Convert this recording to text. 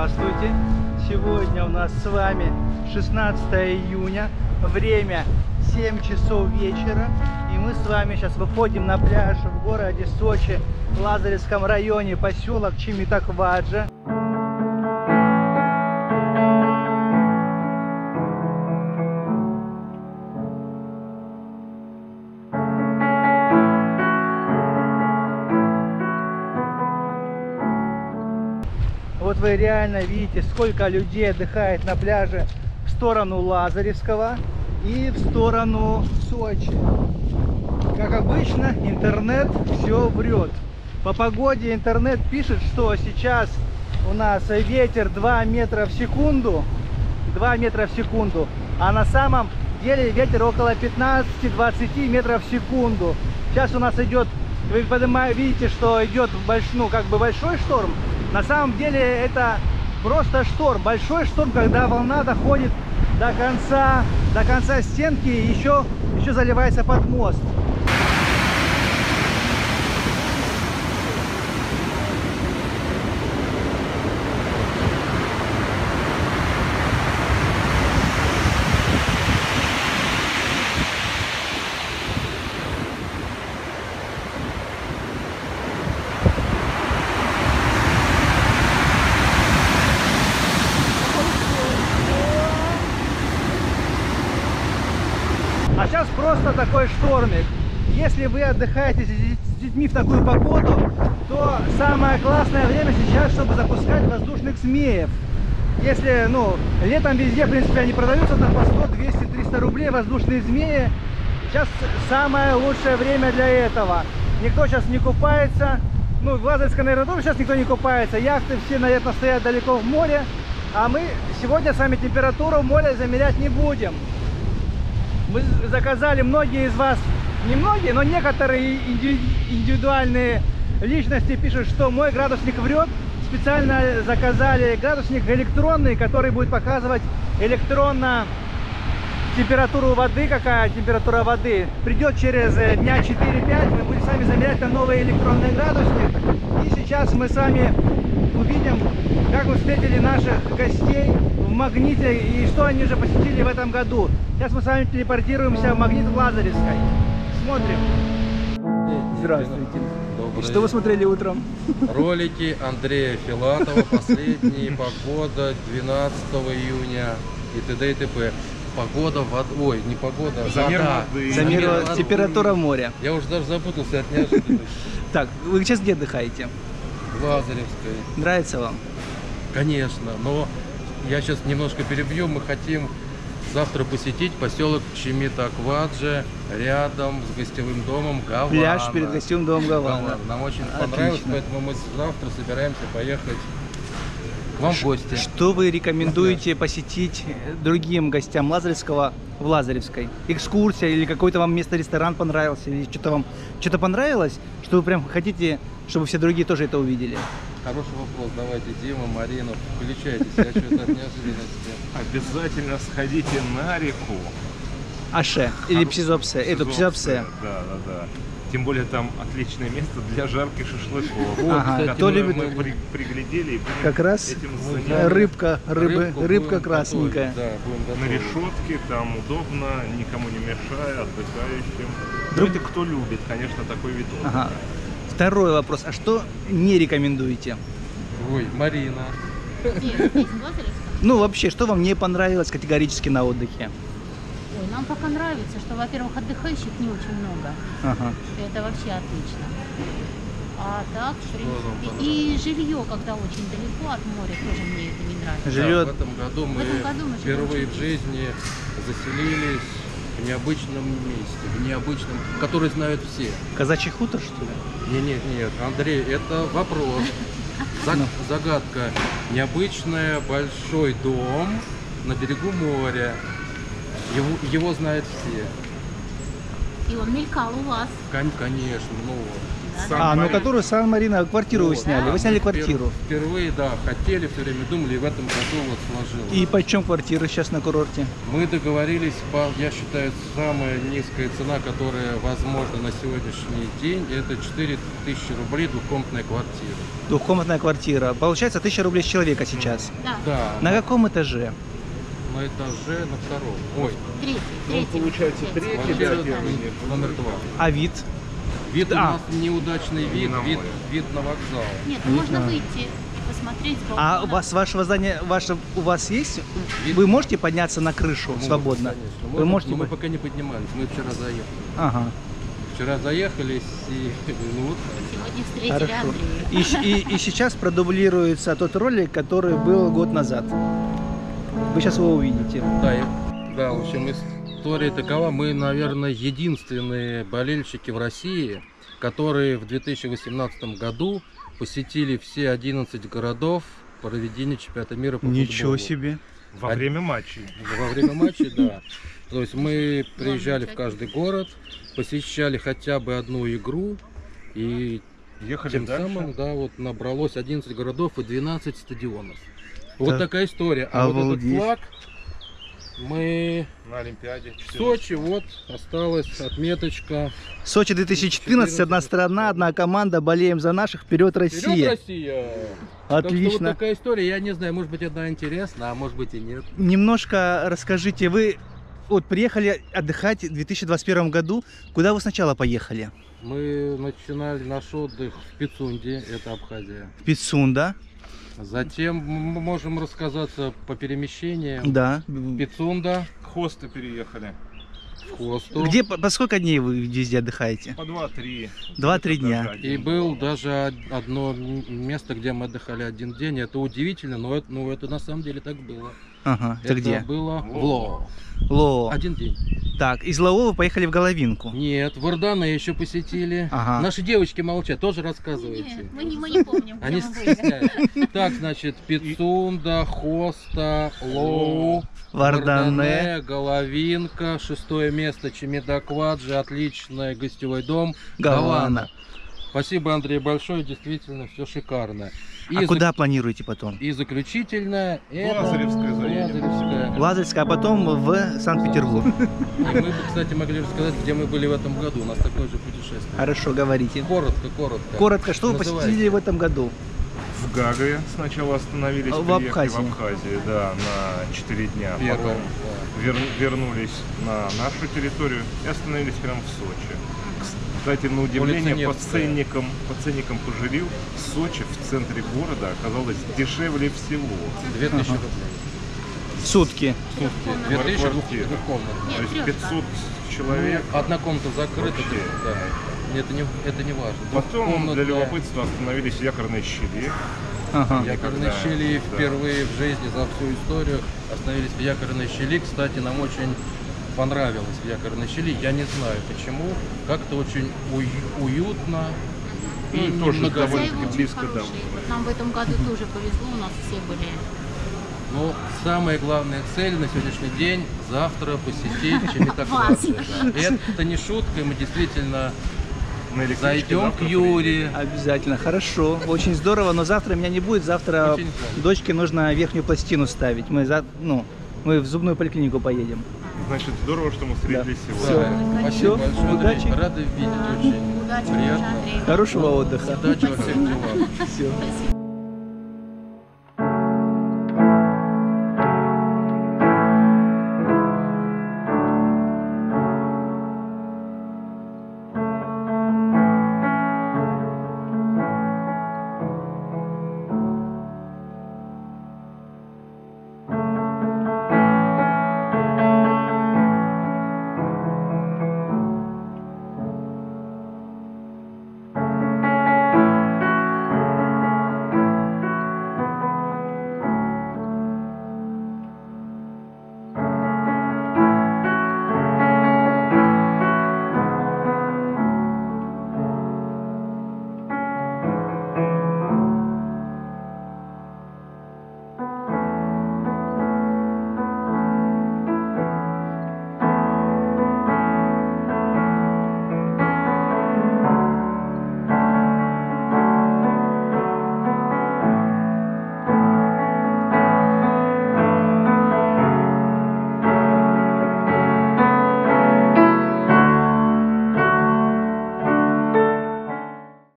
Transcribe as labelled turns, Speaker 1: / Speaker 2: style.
Speaker 1: Здравствуйте! Сегодня у нас с вами 16 июня, время 7 часов вечера, и мы с вами сейчас выходим на пляж в городе Сочи, в Лазаревском районе, поселок Чимитакваджа. Вот вы реально видите, сколько людей отдыхает на пляже в сторону Лазаревского и в сторону Сочи. Как обычно, интернет все врет. По погоде интернет пишет, что сейчас у нас ветер 2 метра в секунду. 2 метра в секунду. А на самом деле ветер около 15-20 метров в секунду. Сейчас у нас идет, вы видите, что идет большой шторм. На самом деле это просто шторм, большой шторм, когда волна доходит до конца стенки и еще заливается под мост. А сейчас просто такой штормик. Если вы отдыхаете с детьми в такую погоду, то самое классное время сейчас, чтобы запускать воздушных змеев. Если, летом везде, в принципе, они продаются там по 100, 200, 300 рублей, воздушные змеи. Сейчас самое лучшее время для этого. Никто сейчас не купается. В Лазаревском, наверное, тоже сейчас никто не купается. Яхты все, наверное, стоят далеко в море. А мы сегодня с вами температуру моря замерять не будем. Мы заказали, многие из вас, не многие, но некоторые индивидуальные личности пишут, что мой градусник врет. Специально заказали градусник электронный, который будет показывать электронно температуру воды, какая температура воды. Придет через дня 4-5, мы будем сами замерять на новый электронный градусник. И сейчас мы с вами увидим, как мы встретили наших гостей в Магните и что они же посетили в этом году. Сейчас мы с вами телепортируемся в Магнит в Лазаревской. Смотрим. Здравствуйте.
Speaker 2: Добрый.
Speaker 1: Что вы смотрели утром?
Speaker 2: Ролики Андрея Филатова, последние, погода 12 июня и т.д. и т.п. Погода, ой, не погода,
Speaker 3: замер
Speaker 2: вода.
Speaker 3: воды.
Speaker 1: Замер температура моря.
Speaker 2: Я уже даже запутался от неожиданности.
Speaker 1: Так, вы сейчас где отдыхаете?
Speaker 2: В Лазаревской.
Speaker 1: Нравится вам?
Speaker 2: Конечно, но я сейчас немножко перебью. Мы хотим завтра посетить поселок Чимитакваджа рядом с гостевым домом Гавана.
Speaker 1: Пляж перед гостевым домом Гавана.
Speaker 2: Нам очень понравилось, поэтому мы завтра собираемся поехать к вам в гости.
Speaker 1: Что вы рекомендуете посетить другим гостям Лазаревского в Лазаревской? Экскурсия или какой-то вам место, ресторан понравился? Или что-то вам понравилось, что вы прям хотите, чтобы все другие тоже это увидели?
Speaker 2: Хороший вопрос. Давайте, Дима, Марина, включайтесь. Я что-то от неожиданности.
Speaker 3: Обязательно сходите на реку.
Speaker 1: Аше или Псизопсе. Это Псизопсе.
Speaker 3: Да. Тем более там отличное место для жарки шашлыков.
Speaker 1: Ага, кто любит?
Speaker 3: Мы приглядели и будем
Speaker 1: как раз
Speaker 3: этим заняться.
Speaker 1: рыбка красненькая.
Speaker 2: Да, будем
Speaker 3: На решетке, там удобно, никому не мешая, отдыхающим.
Speaker 1: Друг...
Speaker 3: Это кто любит, конечно, такой вид отдыха.
Speaker 1: Ага. Второй вопрос. А что не рекомендуете?
Speaker 2: Ой, Марина.
Speaker 1: Вообще, что вам не понравилось категорически на отдыхе?
Speaker 4: Ой, нам пока нравится, что, во-первых, отдыхающих не очень много.
Speaker 1: Ага.
Speaker 4: Это вообще отлично. А так, в принципе, и жилье, когда очень далеко от моря, тоже мне это не нравится.
Speaker 1: Жилье...
Speaker 2: Да, в этом году мы впервые в жизни заселились в необычном месте, который знают все.
Speaker 1: Казачий хутор, что ли?
Speaker 2: Нет, Андрей, это вопрос. Загадка. Необычный большой дом на берегу моря. Его знают все.
Speaker 4: И он мелькал у вас.
Speaker 2: Конечно,
Speaker 1: ну которую Сан-Марино, квартиру вы
Speaker 2: Вот.
Speaker 1: сняли. Вы сняли квартиру.
Speaker 2: Впервые, да, хотели, все время думали, и в этом году вот сложилось.
Speaker 1: И почем квартира сейчас на курорте?
Speaker 2: Мы договорились, я считаю, самая низкая цена, которая возможна на сегодняшний день, это 4000 рублей двухкомнатная квартира.
Speaker 1: Двухкомнатная квартира. Получается 1000 рублей с человека сейчас.
Speaker 4: Да,
Speaker 2: Да,
Speaker 1: На каком этаже?
Speaker 2: на этаже, на втором. Ой,
Speaker 4: третий.
Speaker 3: получается, третий,
Speaker 2: квартира
Speaker 3: да, первый нет.
Speaker 2: номер 2.
Speaker 1: А вид?
Speaker 2: Вид у
Speaker 1: А.
Speaker 2: нас неудачный вид,
Speaker 3: На море.
Speaker 2: вид на вокзал.
Speaker 4: Нет, можно выйти и посмотреть с
Speaker 1: А
Speaker 4: балкона.
Speaker 1: у вас с вашего здания, у вас есть?
Speaker 2: Вид-
Speaker 1: Вы можете подняться на крышу
Speaker 2: Можно,
Speaker 1: свободно?
Speaker 2: конечно.
Speaker 1: Вы
Speaker 2: Можно,
Speaker 1: можете?
Speaker 2: но мы пока не поднимались, мы вчера заехали.
Speaker 1: Ага,
Speaker 2: Вчера заехались и ну, вот,
Speaker 4: Сегодня встретили
Speaker 1: хорошо.
Speaker 4: Андрея.
Speaker 1: И сейчас продублируется тот ролик, который был год назад. Вы сейчас его увидите.
Speaker 2: да, в общем, история такова. Мы, наверное, единственные болельщики в России, которые в 2018 году посетили все 11 городов проведения чемпионата мира по футболу.
Speaker 1: себе.
Speaker 3: Во время матчей.
Speaker 2: Во время матчей, да. То есть мы приезжали в каждый город, посещали хотя бы одну игру, и
Speaker 3: Ехали
Speaker 2: тем
Speaker 3: дальше.
Speaker 2: самым, да, вот набралось 11 городов и 12 стадионов. Вот
Speaker 1: Так.
Speaker 2: такая история. А вот этот
Speaker 1: Обалдеть.
Speaker 2: флаг мы
Speaker 3: На Олимпиаде.
Speaker 2: в Сочи, вот осталась отметочка.
Speaker 1: Сочи 2014, одна страна, одна команда, болеем за наших, вперед
Speaker 2: Вперед,
Speaker 1: Россия!
Speaker 2: Россия! Так что вот
Speaker 1: Отлично.
Speaker 2: такая история. Я не знаю, может быть, она интересна, а может быть и нет.
Speaker 1: Немножко расскажите, вы вот приехали отдыхать в 2021 году, куда вы сначала поехали?
Speaker 2: Мы начинали наш отдых в Пицунде, это Абхазия.
Speaker 1: В Пицунда,
Speaker 2: Затем мы можем рассказаться по перемещениям.
Speaker 1: да.
Speaker 2: Пицунда,
Speaker 3: К Хосту переехали.
Speaker 2: в Хосту.
Speaker 1: Где, по сколько дней вы везде отдыхаете?
Speaker 3: По 2-3.
Speaker 1: 2-3 дня.
Speaker 3: Даже
Speaker 2: И
Speaker 3: один
Speaker 2: был даже одно место, где мы отдыхали один день. Это удивительно, но это на самом деле так было.
Speaker 1: Ага, это
Speaker 2: Это
Speaker 1: где?
Speaker 2: было в
Speaker 3: Лоо.
Speaker 2: Лоо.
Speaker 1: Лоо.
Speaker 2: Один день.
Speaker 1: Так, из Лоо вы поехали в Головинку.
Speaker 2: Нет, в Вардане еще посетили.
Speaker 1: Ага.
Speaker 2: Наши девочки молчат, тоже рассказывайте.
Speaker 4: Нет, мы не помним, где
Speaker 2: Они
Speaker 4: мы были.
Speaker 2: стесняются. Так, значит, Пицунда, Хоста, Лоу,
Speaker 1: Вардане,
Speaker 2: Головинка, 6 место Чемидакваджи, отличный гостевой дом,
Speaker 1: Гавана.
Speaker 2: Спасибо, Андрей, большое, действительно все шикарно.
Speaker 1: А куда планируете потом?
Speaker 2: И заключительное это
Speaker 3: Лазаревская заедем.
Speaker 2: Лазаревская.
Speaker 1: Лазаревская, а потом в Санкт-Петербург.
Speaker 2: И мы бы, кстати, могли рассказать, где мы были в этом году. У нас такое же путешествие.
Speaker 1: Хорошо, говорите.
Speaker 2: Коротко.
Speaker 1: Коротко, что вы
Speaker 2: Называйте.
Speaker 1: посетили в этом году?
Speaker 3: В Гагре сначала остановились,
Speaker 1: В
Speaker 3: приехали
Speaker 1: Абхазии.
Speaker 3: в Абхазии, да, на 4 дня.
Speaker 2: Первое,
Speaker 3: Потом
Speaker 2: да.
Speaker 3: вернулись на нашу территорию и остановились прямо в Сочи. Кстати, на удивление, по
Speaker 2: Невская.
Speaker 3: ценникам пожалел, Сочи в центре города оказалось дешевле всего.
Speaker 2: 2000 рублей.
Speaker 1: Сутки.
Speaker 2: Сутки. 2000
Speaker 3: Квартира.
Speaker 2: двухкомнатных.
Speaker 3: То
Speaker 4: Нет,
Speaker 3: есть 500
Speaker 2: Ну,
Speaker 3: человек.
Speaker 2: одна комната закрыта,
Speaker 3: Вообще.
Speaker 2: да. Это не важно.
Speaker 3: Потом
Speaker 2: Двухкомнатная.
Speaker 3: для любопытства остановились в якорной щели.
Speaker 1: Ага.
Speaker 2: Якорной
Speaker 3: Когда-
Speaker 2: щели
Speaker 3: да.
Speaker 2: впервые в жизни за всю историю остановились в якорной щели. Кстати, нам очень понравилось в якорной щели. Я не знаю почему. Как-то очень уютно.
Speaker 3: Ну, и тоже
Speaker 2: немного-
Speaker 3: довольно-
Speaker 4: Хозяева очень
Speaker 3: близко
Speaker 4: хорошие.
Speaker 3: домой.
Speaker 4: Вот нам в этом году тоже повезло, у нас все были.
Speaker 2: Но самая главная цель на сегодняшний день – завтра посетить Чемидакваджи. Это не шутка, мы действительно
Speaker 3: На электричке
Speaker 2: зайдем к
Speaker 3: завтра
Speaker 2: Юре.
Speaker 1: Обязательно, хорошо, очень здорово, но завтра меня не будет, завтра
Speaker 2: Очень жаль.
Speaker 1: дочке нужно верхнюю пластину ставить, мы в зубную поликлинику поедем.
Speaker 3: приедем. Значит, здорово, что мы встретились
Speaker 2: Да,
Speaker 3: сегодня.
Speaker 2: спасибо
Speaker 1: Всё,
Speaker 2: большое,
Speaker 1: удачи.
Speaker 2: Андрей. Рады видеть очень
Speaker 4: Удачи,
Speaker 2: приятно.
Speaker 4: Андрей.
Speaker 1: Хорошего отдыха.
Speaker 2: Удачи во всех делах.
Speaker 1: Все.
Speaker 4: Спасибо.